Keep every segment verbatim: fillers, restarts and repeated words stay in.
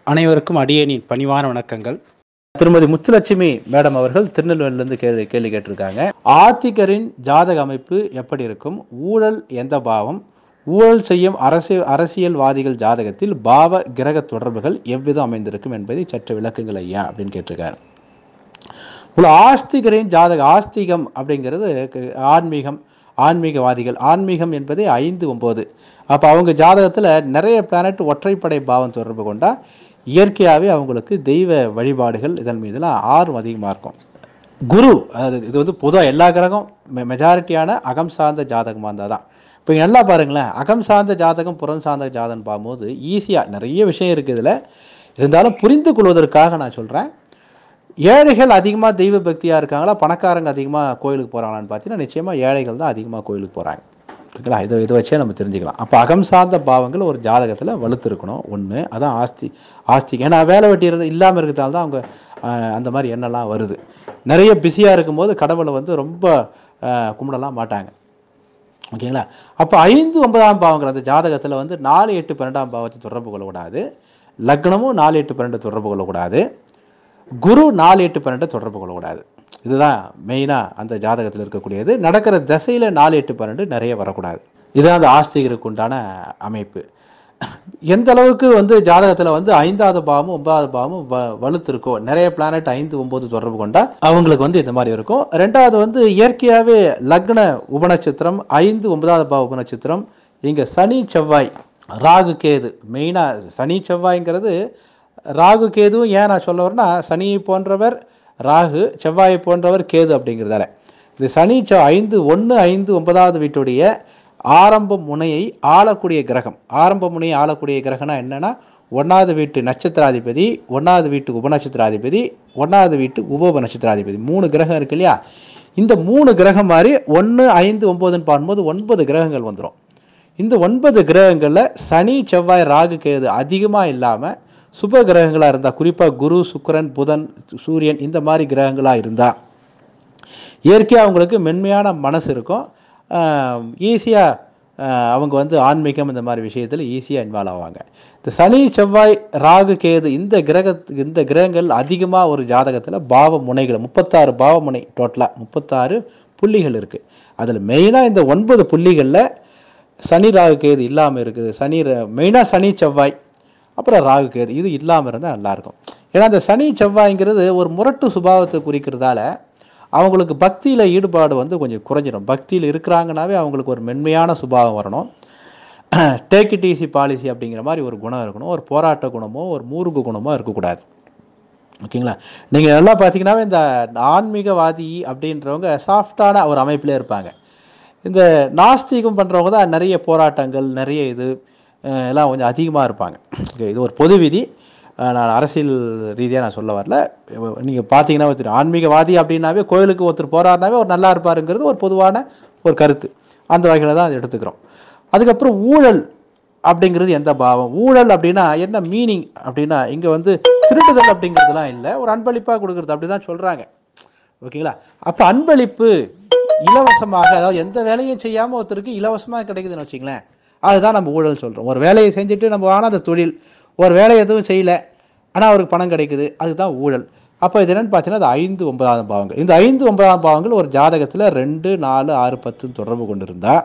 அனைவருக்கும் அடியேனின் பணிவான வணக்கங்கள். திருமதி முத்துலட்சுமி மேடம் அவர்கள் திருநெல்வேலியிலிருந்து கேள்வி கேள்வி கேட்டிருக்காங்க. ஆத்திகரின் ஜாதக அமைப்பு எப்படி இருக்கும்? ஊழல் எந்த பாவம்? ஊழல் செய்யும் அரசியல் அரசியல்வாதிகள் ஜாதகத்தில் பாவ கிரக தொடர்புகள் எவ்விதம் அமைந்திருக்கும் என்பதை சற்று விளக்குங்கள் ஐயா அப்படின்னு கேட்டிருக்காரு. உள்ள ஆஸ்திகரின் ஜாதக ஆஸ்திகம் அப்படிங்கிறது ஆன்மீகம், ஆன்மீகவாதிகள். ஆன்மீகம் என்பதே ஐந்து ஒம்பது. அப்போ அவங்க ஜாதகத்தில் நிறைய பிளானட் ஒற்றைப்படை பாவம் தொடர்பு கொண்டா இயற்கையாகவே அவங்களுக்கு தெய்வ வழிபாடுகள் இதன் மீதுலாம் ஆர்வம் அதிகமாக இருக்கும். குரு அது இது வந்து பொதுவாக எல்லா கிரகம் மெ மெஜாரிட்டியான அகம் சார்ந்த ஜாதகமாக இருந்தால் தான். இப்போ நல்லா பாருங்களேன், அகம் சார்ந்த ஜாதகம் புறம் சார்ந்த ஜாதகம் பார்க்கும்போது ஈஸியாக நிறைய விஷயம் இருக்குது. இதில் இருந்தாலும் புரிந்து கொள்வதற்காக நான் சொல்கிறேன். ஏழைகள் அதிகமாக தெய்வ பக்தியாக இருக்காங்களா, பணக்காரங்க அதிகமாக கோயிலுக்கு போகிறாங்களான்னு பார்த்தீங்கன்னா நிச்சயமாக ஏழைகள் தான் அதிகமாக கோயிலுக்கு போகிறாங்க. ஓகேங்களா? இதை இதை வச்சே நம்ம தெரிஞ்சுக்கலாம். அப்போ அகம் சார்ந்த பாவங்கள் ஒரு ஜாதகத்தில் வலுத்திருக்கணும். ஒன்று அதான் ஆஸ்தி ஆஸ்தி ஏன்னா வேலை வெட்டி இருந்து இல்லாமல் இருக்கிறதால தான் அவங்க அந்த மாதிரி எண்ணெல்லாம் வருது. நிறைய பிஸியாக இருக்கும்போது கடவுளை வந்து ரொம்ப கும்பிடலாம் மாட்டாங்க. ஓகேங்களா? அப்போ ஐந்து ஒன்பதாம் பாவங்கள் அந்த ஜாதகத்தில் வந்து நாலு எட்டு பன்னெண்டாம் பாவத்தை தொடர்பு கொள்ளக்கூடாது. லக்னமும் நாலு எட்டு பன்னெண்டு தொடர்பு கொள்ளக்கூடாது. குரு நாலு எட்டு பன்னெண்டு தொடர்பு கொள்ளக்கூடாது. இதுதான் மெயினாக அந்த ஜாதகத்தில் இருக்கக்கூடியது. நடக்கிற திசையில் நாலு எட்டு பன்னெண்டு நிறைய வரக்கூடாது. இதுதான் அந்த ஆஸ்திகருக்கு உண்டான அமைப்பு. எந்த அளவுக்கு வந்து ஜாதகத்தில் வந்து ஐந்தாவது பாவமும் ஒன்பதாவது பாவமும் வ வலுத்திருக்கோ, நிறைய பிளானட் ஐந்து ஒம்பது தொடர்பு கொண்டா அவங்களுக்கு வந்து இந்த மாதிரி இருக்கும். ரெண்டாவது வந்து இயற்கையாகவே லக்ன உபநட்சத்திரம் ஐந்து ஒன்பதாவது பாவ உபநட்சத்திரம். இங்கே சனி செவ்வாய் ராகு கேது மெயினாக. சனி செவ்வாய்ங்கிறது ராகு கேதுவும் ஏன் நான் சொல்ல வரேன்னா, சனியை போன்றவர் ராகு, செவ்வாயை போன்றவர் கேது அப்படிங்கிறதால இந்த சனி செவ் ஐந்து ஒன்று ஐந்து ஒன்பதாவது வீட்டுடைய ஆரம்ப முனையை ஆளக்கூடிய கிரகம். ஆரம்ப முனையை ஆளக்கூடிய கிரகம்னா என்னென்னா, ஒன்றாவது வீட்டு நட்சத்திராதிபதி, ஒன்றாவது வீட்டு உபநட்சத்திராதிபதி, ஒன்றாவது வீட்டு உப நட்சத்திராதிபதி, மூணு கிரகம் இருக்கு இல்லையா? இந்த மூணு கிரகம் மாதிரி ஒன்று ஐந்து ஒம்போதுன்னு பார்க்கும்போது ஒன்பது கிரகங்கள் வந்துடும். இந்த ஒன்பது கிரகங்களில் சனி செவ்வாய் ராகு கேது அதிகமாக இல்லாமல் சுப கிரகங்களாக இருந்தால், குறிப்பாக குரு சுக்கிரன் புதன் சூரியன் இந்த மாதிரி கிரகங்களாக இருந்தால் இயற்கையாக அவங்களுக்கு மென்மையான மனசு இருக்கும். ஈஸியாக அவங்க வந்து ஆன்மீகம் இந்த மாதிரி விஷயத்தில் ஈஸியாக இன்வால்வ் ஆவாங்க. இந்த சனி செவ்வாய் ராகு கேது இந்த கிரக இந்த கிரகங்கள் அதிகமாக ஒரு ஜாதகத்தில் பாவ முனைகள் முப்பத்தாறு பாவ முனை டோட்டலாக முப்பத்தாறு புள்ளிகள் இருக்குது. அதில் மெயினாக இந்த ஒன்பது புள்ளிகளில் சனி ராகு கேது இல்லாமல் இருக்குது. சனி மெயினாக சனி செவ்வாய் அப்புறம் ராகு கேது இது இல்லாமல் இருந்தால் நல்லாயிருக்கும். ஏன்னா இந்த சனி செவ்வாய்ங்கிறது ஒரு முரட்டு சுபாவத்தை குறிக்கிறதால அவங்களுக்கு பக்தியில் ஈடுபாடு வந்து கொஞ்சம் குறைஞ்சிடும். பக்தியில் இருக்கிறாங்கனாவே அவங்களுக்கு ஒரு மென்மையான சுபாவம் வரணும். டேக் இட் ஈஸி பாலிசி அப்படிங்கிற மாதிரி ஒரு குணம் இருக்கணும். ஒரு போராட்ட குணமோ ஒரு மூர்க்க குணமோ இருக்கக்கூடாது. ஓகேங்களா? நீங்கள் நல்லா பார்த்தீங்கன்னாவே இந்த ஆன்மீகவாதி அப்படின்றவங்க சாஃப்டான ஒரு அமைப்பிலே இருப்பாங்க. இந்த நாஸ்திகம் பண்ணுறவங்க தான் நிறைய போராட்டங்கள் நிறைய இது எல்லாம் கொஞ்சம் அதிகமாக இருப்பாங்க. ஓகே, இது ஒரு பொது விதி. நான் அரசியல் ரீதியாக நான் சொல்ல வரல. நீங்கள் பார்த்தீங்கன்னா ஒருத்தர் ஆன்மீகவாதி அப்படின்னாவே கோயிலுக்கு ஒருத்தர் போகிறாருனாவே ஒரு நல்லா இருப்பாருங்கிறது ஒரு பொதுவான ஒரு கருத்து. அந்த வகையில் தான் அதை எடுத்துக்கிறோம். அதுக்கப்புறம் ஊழல் அப்படிங்கிறது எந்த பாவம்? ஊழல் அப்படின்னா என்ன மீனிங் அப்படின்னா, இங்கே வந்து திருடுதல் அப்படிங்கிறதுலாம் இல்லை, ஒரு அன்பளிப்பாக கொடுக்குறது அப்படி தான் சொல்கிறாங்க. ஓகேங்களா? அப்போ அன்பளிப்பு இலவசமாக, அதாவது எந்த வேலையும் செய்யாமல் ஒருத்தருக்கு இலவசமாக கிடைக்குதுன்னு வச்சிங்களேன், அதுதான் நம்ம ஊழல் சொல்கிறோம். ஒரு வேலையை செஞ்சுட்டு நம்ம ஆனால் அந்த தொழில் ஒரு வேலையை எதுவும் செய்யலை ஆனால் அவருக்கு பணம் கிடைக்குது, அதுதான் ஊழல். அப்போ இது என்னென்னு பார்த்தீங்கன்னா அது ஐந்து ஒன்பதாம் பாவங்கள். இந்த ஐந்து ஒன்பதாம் பாவங்கள் ஒரு ஜாதகத்தில் ரெண்டு நாலு ஆறு பத்து தொடர்பு கொண்டு இருந்தால்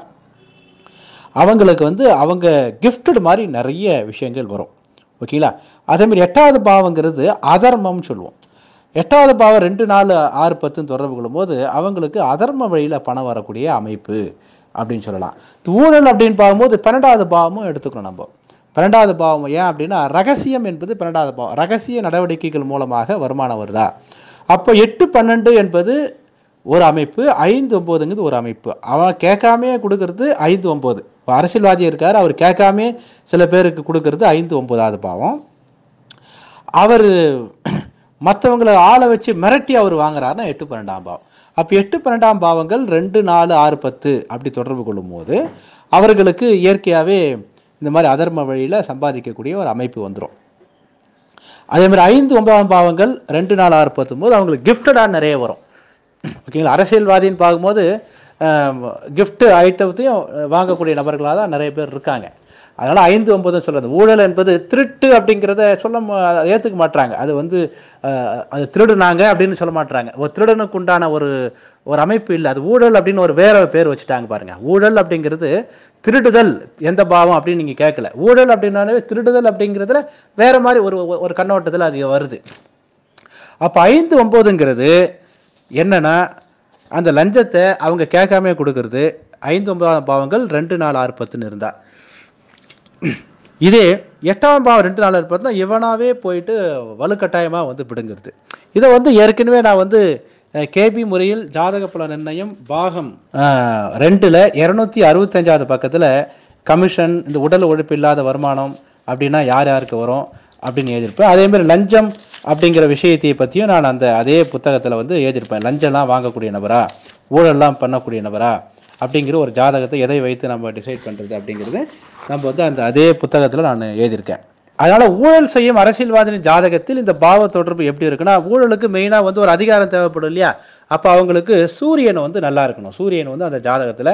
அவங்களுக்கு வந்து அவங்க கிஃப்டட் மாதிரி நிறைய விஷயங்கள் வரும். ஓகேங்களா? அதேமாதிரி எட்டாவது பாவங்கிறது அதர்மம்னு சொல்லுவோம். எட்டாவது பாவம் ரெண்டு நாலு ஆறு பத்துன்னு தொடர்பு கொள்ளும்போது அவங்களுக்கு அதர்ம வழியில் பணம் வரக்கூடிய அமைப்பு அப்படின்னு சொல்லலாம். ஊழல் அப்படின்னு பார்க்கும்போது பன்னெண்டாவது பாவமும் எடுத்துக்கணும் நம்ம. பன்னெண்டாவது பாவம் ஏன் அப்படின்னா, ரகசியம் என்பது பன்னெண்டாவது பாவம். ரகசிய நடவடிக்கைகள் மூலமாக வருமானம் வருதா? அப்போ எட்டு பன்னெண்டு என்பது ஒரு அமைப்பு, ஐந்து ஒம்போதுங்கிறது ஒரு அமைப்பு. அவன் கேட்காமே கொடுக்கறது ஐந்து ஒம்பது. இப்போ அரசியல்வாதி இருக்கார், அவர் கேட்காமே சில பேருக்கு கொடுக்கறது ஐந்து ஒம்பதாவது பாவம். அவர் மற்றவங்களை ஆளை வச்சு மிரட்டி அவர் வாங்குறாருன்னா எட்டு பன்னெண்டாம் பாவம். அப்போ எட்டு பன்னெண்டாம் பாவங்கள் ரெண்டு நாலு ஆறு பத்து அப்படி தொடர்பு கொள்ளும் போது அவர்களுக்கு இயற்கையாகவே இந்த மாதிரி அதர்ம வழியில் சம்பாதிக்கக்கூடிய ஒரு அமைப்பு வந்துடும். அதேமாதிரி ஐந்து ஒன்பதாம் பாவங்கள் ரெண்டு நாலு ஆறு பத்தும் போது அவங்களுக்கு கிஃப்டடாக நிறைய வரும். ஓகேங்களா? அரசியல்வாதின்னு பார்க்கும்போது கிஃப்ட் ஐட்டத்தையும் வாங்கக்கூடிய நபர்களாக தான் நிறைய பேர் இருக்காங்க. அதனால் ஐந்து ஒன்பதுன்னு சொல்கிறது. ஊழல் என்பது திருட்டு அப்படிங்கிறத சொல்ல ஏற்றுக்க மாட்டுறாங்க. அது வந்து அது திருடுனாங்க அப்படின்னு சொல்ல மாட்டுறாங்க. ஒரு திருடனுக்கு உண்டான ஒரு ஒரு அமைப்பு இல்லை. அது ஊழல் அப்படின்னு ஒரு வேற பேர் வச்சுட்டாங்க பாருங்க. ஊழல் அப்படிங்கிறது திருடுதல் எந்த பாவம் அப்படின்னு நீங்கள் கேட்கல. ஊழல் அப்படின்னாலே திருடுதல் அப்படிங்கிறதுல வேற மாதிரி ஒரு ஒரு கண்ணோட்டத்தில் அது வருது. அப்போ ஐந்து ஒன்பதுங்கிறது என்னன்னா அந்த லஞ்சத்தை அவங்க கேட்காம கொடுக்கறது. ஐந்து ஒன்பதாம் பாவங்கள் ரெண்டு நாலு ஆறு பத்துன்னு இருந்தா, இதே எட்டாம் பாவம் ரெண்டு நாலு ஆறு பத்துனா இவனாவே போயிட்டு வலுக்கட்டாயமாக வந்து பிடுங்கிறது. இதை வந்து ஏற்கனவே நான் வந்து கேபி முறையில் ஜாதக பல நிர்ணயம் பாகம் ரெண்டில் இரநூத்தி அறுபத்தஞ்சாவது பக்கத்தில் கமிஷன், இந்த உடல் உழைப்பு இல்லாத வருமானம் அப்படின்னா யார் யாருக்கு வரும் அப்படின்னு எழுதியிருப்பேன். அதேமாதிரி லஞ்சம் அப்படிங்கிற விஷயத்தை பற்றியும் நான் அந்த அதே புத்தகத்தில் வந்து எழுதியிருப்பேன். லஞ்சம்லாம் வாங்கக்கூடிய நபரா, ஊழல்லாம் பண்ணக்கூடிய நபரா அப்படிங்கிற ஒரு ஜாதகத்தை எதை வைத்து நம்ம டிசைட் பண்ணுறது அப்படிங்கிறது நம்ம வந்து அந்த அதே புத்தகத்தில் நான் எழுதியிருக்கேன். அதனால் ஊழல் செய்யும் அரசியல்வாதியின் ஜாதகத்தில் இந்த பாவ தொடர்பு எப்படி இருக்குன்னா, ஊழலுக்கு மெயினாக வந்து ஒரு அதிகாரம் தேவைப்படும் இல்லையா? அப்போ அவங்களுக்கு சூரியன் வந்து நல்லா இருக்கணும். சூரியன் வந்து அந்த ஜாதகத்தில்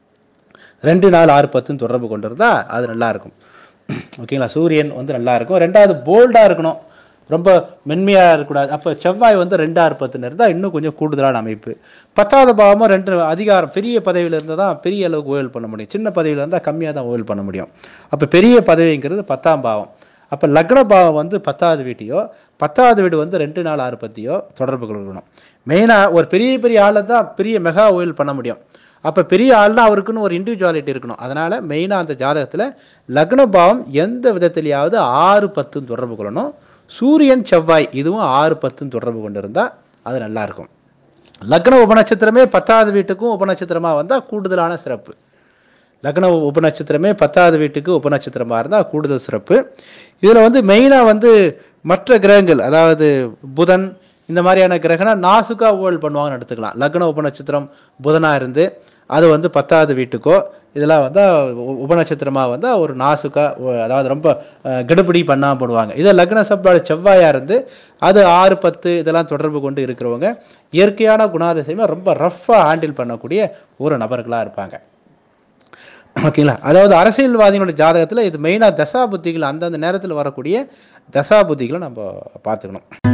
ரெண்டு நாலு ஆறு பத்துன்னு தொடர்பு கொண்டு இருந்தால் அது நல்லா இருக்கும். ஓகேங்களா? சூரியன் வந்து நல்லா இருக்கும். ரெண்டாவது போல்டாக இருக்கணும், ரொம்ப மென்மையாக இருக்கக்கூடாது. அப்போ செவ்வாய் வந்து ரெண்டு ஆறு பத்துன்னு இருந்தால் இன்னும் கொஞ்சம் கூடுதலான அமைப்பு. பத்தாவது பாவமும் ரெண்டு அதிகாரம், பெரிய பதவியில் இருந்தால் தான் பெரிய அளவுக்கு ஊழல் பண்ண முடியும். சின்ன பதவியில் இருந்தால் கம்மியாக தான் ஊழல் பண்ண முடியும். அப்போ பெரிய பதவிங்கிறது பத்தாம் பாவம். அப்போ லக்ன பாவம் வந்து பத்தாவது வீட்டையோ, பத்தாவது வீடு வந்து ரெண்டு நாலு ஆறு பத்தியோ தொடர்பு கொள்ளணும். மெயினாக ஒரு பெரிய பெரிய ஆளை தான் பெரிய மெகா ஊழல் பண்ண முடியும். அப்போ பெரிய ஆள்னா அவருக்குன்னு ஒரு இண்டிவிஜுவாலிட்டி இருக்கணும். அதனால் மெயினாக அந்த ஜாதகத்தில் லக்ன பாவம் எந்த விதத்திலேயாவது ஆறு பத்துன்னு தொடர்பு கொள்ளணும். சூரியன் செவ்வாய் இதுவும் ஆறு பத்துன்னு தொடர்பு கொண்டு இருந்தால் அது நல்லாயிருக்கும். லக்ன உபநட்சத்திரமே பத்தாவது வீட்டுக்கும் உபநட்சத்திரமாக வந்தால் கூடுதலான சிறப்பு. லக்ன உபநட்சத்திரமே பத்தாவது வீட்டுக்கு உபநட்சத்திரமாக இருந்தால் கூடுதல் சிறப்பு. இதில் வந்து மெயினாக வந்து மற்ற கிரகங்கள், அதாவது புதன் இந்த மாதிரியான கிரகனா நாசுக்கா ஊழல் பண்ணுவாங்கன்னு எடுத்துக்கலாம். லக்ன உபநட்சத்திரம் புதனாக இருந்து அது வந்து பத்தாவது வீட்டுக்கோ இதெல்லாம் வந்தால் உபநட்சத்திரமாக வந்தால் ஒரு நாசுக்கா, அதாவது ரொம்ப கெடுபிடி பண்ணாமல் போடுவாங்க. இதை லக்ன சப்தாடு செவ்வாயாக இருந்து அது ஆறு பத்து இதெல்லாம் தொடர்பு கொண்டு இருக்கிறவங்க இயற்கையான குணாதிசயமாக ரொம்ப ரஃப்பாக ஹேண்டில் பண்ணக்கூடிய ஒரு நபர்களாக இருப்பாங்க. ஓகேங்களா? அதாவது அரசியல்வாதிகளோட ஜாதகத்தில் இது மெயினாக தசா புத்திகள், அந்தந்த நேரத்தில் வரக்கூடிய தசா புத்திகளை நம்ம பார்த்துக்கணும்.